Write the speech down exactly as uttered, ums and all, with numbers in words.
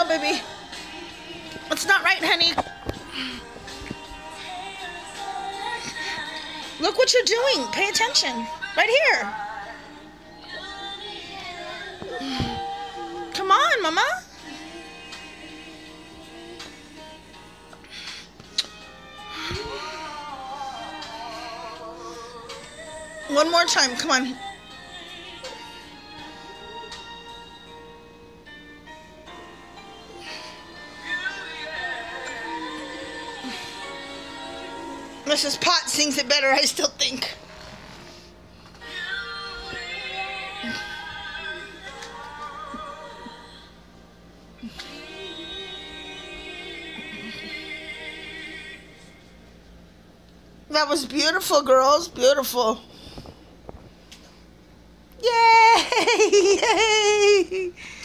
go, baby. It's not right, honey. Look what you're doing. Pay attention. Right here. Come on, Mama. One more time. Come on. Missus Potts sings it better, I still think. That was beautiful, girls. Beautiful. Yay! Yay!